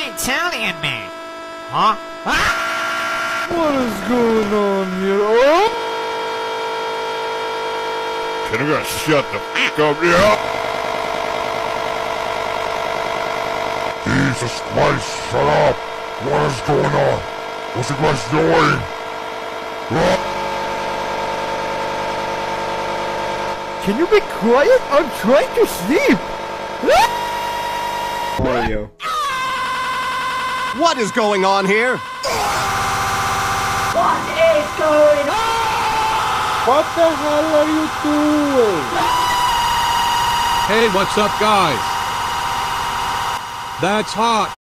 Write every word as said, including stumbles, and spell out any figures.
Italian man. Huh? Ah! What is going on here? Oh! Can you guys shut the f*** up here? Jesus Christ, shut up! What is going on? What's you guys doing? Ah! Can you be quiet? I'm trying to sleep! Mario. What is going on here? What is going on? What the hell are you doing? Hey, what's up, guys? That's hot.